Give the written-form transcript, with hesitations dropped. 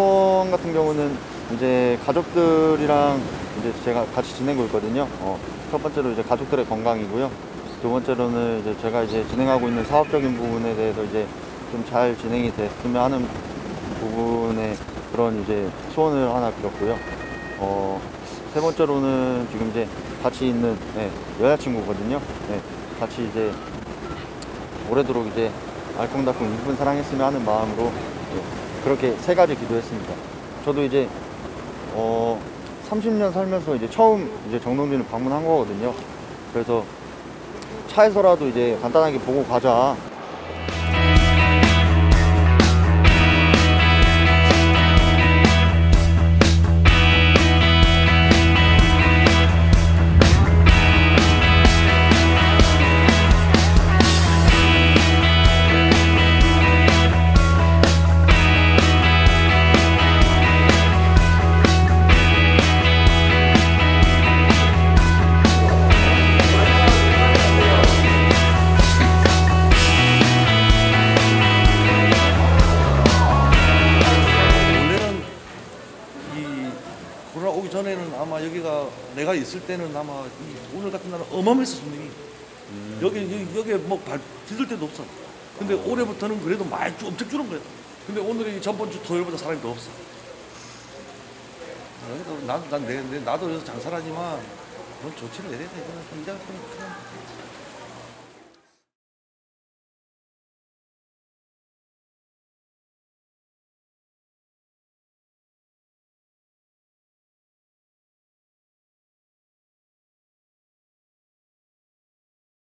소원 같은 경우는 이제 가족들이랑 이제 제가 같이 지내고 있거든요. 첫 번째로 이제 가족들의 건강이고요. 두 번째로는 이제 제가 이제 진행하고 있는 사업적인 부분에 대해서 이제 좀 잘 진행이 됐으면 하는 부분에 그런 이제 소원을 하나 빌었고요. 세 번째로는 지금 이제 같이 있는 여자친구거든요. 같이 이제 오래도록 이제 알콩달콩 이쁜 사랑했으면 하는 마음으로 그렇게 세 가지 기도했습니다. 저도 이제 30년 살면서 이제 처음 이제 정동진을 방문한 거거든요. 그래서 차에서라도 이제 간단하게 보고 가자. 코로나 오기 전에는 아마 여기가 내가 있을 때는 아마 오늘 같은 날은 어마어마했어 손님이. 여기에 뭐 디딜 데도 없어. 근데 올해부터는 그래도 많이 엄청 줄은 거야. 근데 오늘이 전번 주 토요일보다 사람이 더 없어. 나도 여기서 장사를 하지만 그건 조치를 내려야 돼. 이거는 그냥